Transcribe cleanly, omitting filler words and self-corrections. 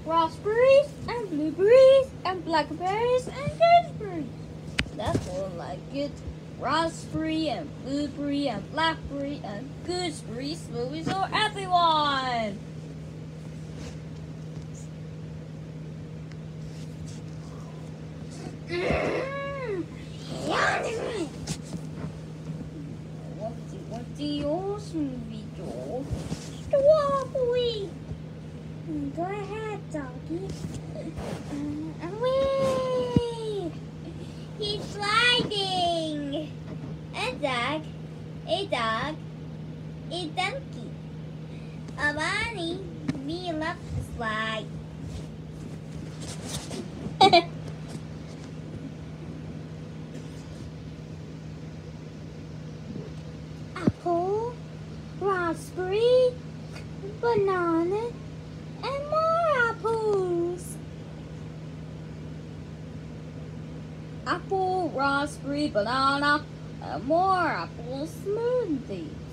raspberries and blueberries and blackberries and gooseberries. That's all like it. Raspberry and blueberry and blackberry and gooseberry smoothies for everyone. What's your smoothie, Joel? Strawberry. Go ahead, doggy. Whee! He's sliding. A dog, a donkey, a bunny. We love to slide. Apple, raspberry, banana, and more apples. Apple, raspberry, banana, and more apple smoothie.